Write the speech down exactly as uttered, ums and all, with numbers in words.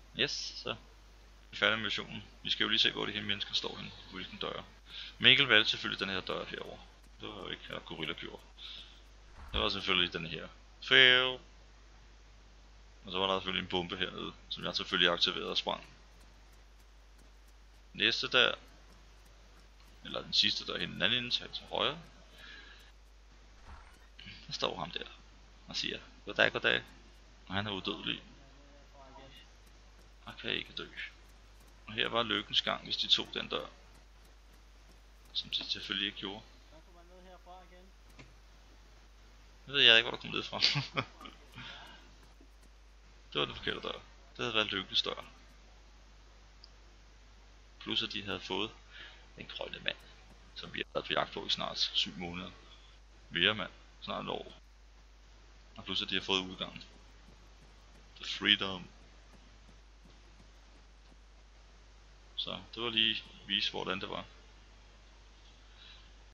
Yes, så er vi færdige med missionen. Vi skal jo lige se, hvor de her mennesker står henne, hvilken dør. Mikkel valgte selvfølgelig den her dør herovre. Det var jo ikke, hvad Gorilla gjorde. Det var selvfølgelig den her. Fail! Og så var der selvfølgelig en bombe hernede, som jeg selvfølgelig aktiverede og sprang. Næste der, eller den sidste der er den anden ende, til højre. Der står ham der og siger, goddag, goddag. Og han er udødelig. Og kan ikke dø. Og her var lykkens gang, hvis de tog den dør. Som de selvfølgelig ikke gjorde. Nu ved jeg ikke, hvor der kom ned fra. Det var den forkerte dør. Det havde været lykkens dør. Plus at de havde fået den grønne mand, som vi har været på jagt på i snart syv måneder. Mere mand, snart et år. Og plus at de har fået udgangen. The freedom. Så det var lige vise, hvordan det var.